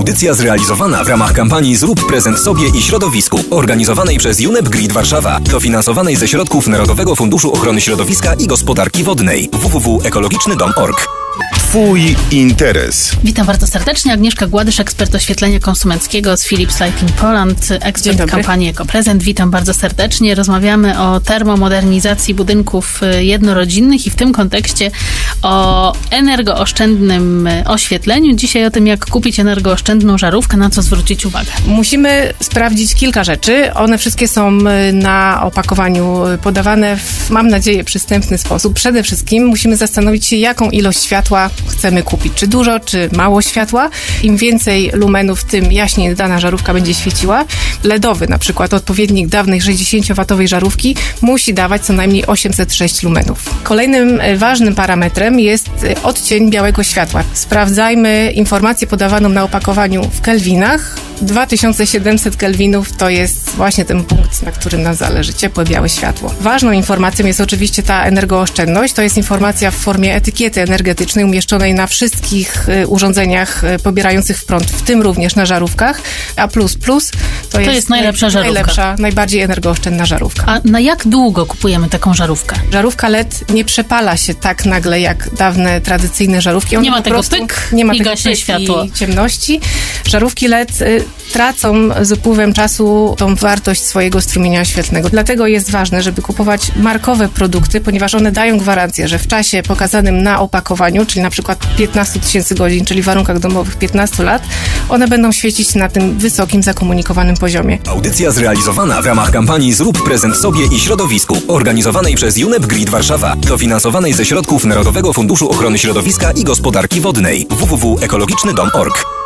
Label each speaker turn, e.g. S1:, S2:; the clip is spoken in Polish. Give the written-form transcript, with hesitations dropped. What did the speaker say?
S1: Audycja zrealizowana w ramach kampanii Zrób prezent sobie i środowisku, organizowanej przez UNEP Grid Warszawa, dofinansowanej ze środków Narodowego Funduszu Ochrony Środowiska i Gospodarki Wodnej. www.ekologiczny.dom.org.
S2: Twój interes.
S3: Witam bardzo serdecznie. Agnieszka Gładysz, ekspert oświetlenia konsumenckiego z Philips Lighting Poland, ekspert kampanii EkoPrezent. Witam bardzo serdecznie. Rozmawiamy o termomodernizacji budynków jednorodzinnych i w tym kontekście o energooszczędnym oświetleniu. Dzisiaj o tym, jak kupić energooszczędną żarówkę, na co zwrócić uwagę.
S4: Musimy sprawdzić kilka rzeczy. One wszystkie są na opakowaniu podawane w, mam nadzieję, przystępny sposób. Przede wszystkim musimy zastanowić się, jaką ilość światła chcemy kupić. Czy dużo, czy mało światła. Im więcej lumenów, tym jaśniej dana żarówka będzie świeciła. LEDowy, na przykład odpowiednik dawnej 60-watowej żarówki, musi dawać co najmniej 806 lumenów. Kolejnym ważnym parametrem jest odcień białego światła. Sprawdzajmy informację podawaną na opakowaniu w kelwinach. 2700 kelwinów to jest właśnie ten punkt, na którym nam zależy, ciepłe, białe światło. Ważną informacją jest oczywiście ta energooszczędność. To jest informacja w formie etykiety energetycznej umieszczonej na wszystkich urządzeniach pobierających prąd, w tym również na żarówkach. A++ to jest
S3: najlepsza żarówka.
S4: Najlepsza, najbardziej energooszczędna żarówka.
S3: A na jak długo kupujemy taką żarówkę?
S4: Żarówka LED nie przepala się tak nagle jak dawne, tradycyjne żarówki.
S3: Nie ma tego pyk i gaśnie światło.
S4: I ciemności. Żarówki LED tracą z upływem czasu tą wartość swojego strumienia świetlnego. Dlatego jest ważne, żeby kupować markowe produkty, ponieważ one dają gwarancję, że w czasie pokazanym na opakowaniu, czyli na przykład 15 000 godzin, czyli w warunkach domowych 15 lat, one będą świecić na tym wysokim, zakomunikowanym poziomie.
S1: Audycja zrealizowana w ramach kampanii Zrób prezent sobie i środowisku, organizowanej przez UNEP Grid Warszawa, dofinansowanej ze środków Narodowego Funduszu Ochrony Środowiska i Gospodarki Wodnej. www.ekologiczny.dom.org.